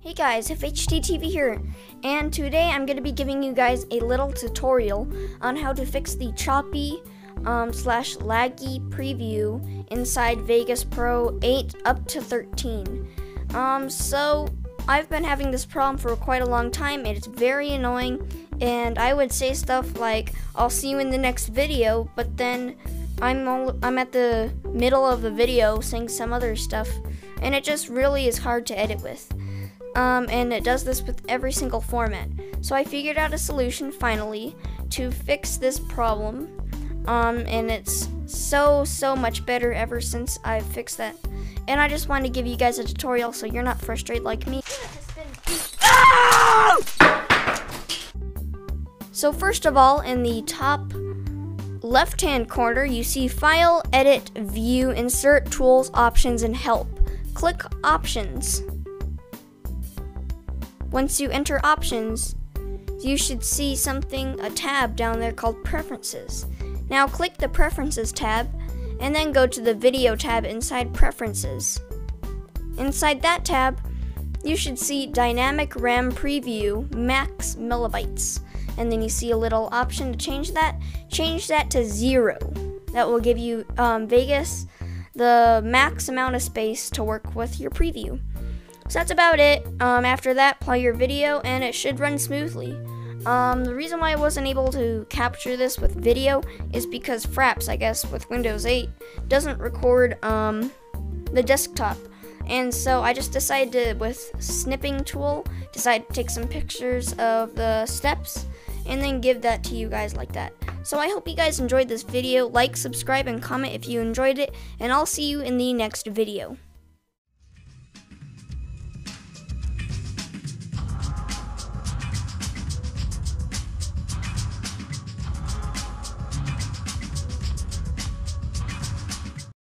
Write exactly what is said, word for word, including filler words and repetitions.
Hey guys, F H D T V here, and today I'm going to be giving you guys a little tutorial on how to fix the choppy um, slash laggy preview inside Vegas Pro eight up to thirteen. Um, so I've been having this problem for quite a long time, and it's very annoying, and I would say stuff like, I'll see you in the next video, but then I'm, all, I'm at the middle of the video saying some other stuff, and it just really is hard to edit with. Um, and it does this with every single format. So I figured out a solution finally to fix this problem, um, and it's so so much better ever since I've fixed that. And I just wanted to give you guys a tutorial so you're not frustrated like me. So first of all, in the top left hand corner you see File, Edit, View, Insert, Tools, Options, and Help. Click Options. Once you enter Options, you should see something, a tab down there called Preferences. Now click the Preferences tab, and then go to the Video tab inside Preferences. Inside that tab, you should see Dynamic RAM Preview Max Millibytes. And then you see a little option to change that. Change that to zero. That will give you um, Vegas the max amount of space to work with your preview. So that's about it. Um, after that, play your video and it should run smoothly. Um, the reason why I wasn't able to capture this with video is because Fraps, I guess, with Windows eight, doesn't record um, the desktop. And so I just decided to, with snipping tool, decide to take some pictures of the steps and then give that to you guys like that. So I hope you guys enjoyed this video. Like, subscribe, and comment if you enjoyed it, and I'll see you in the next video.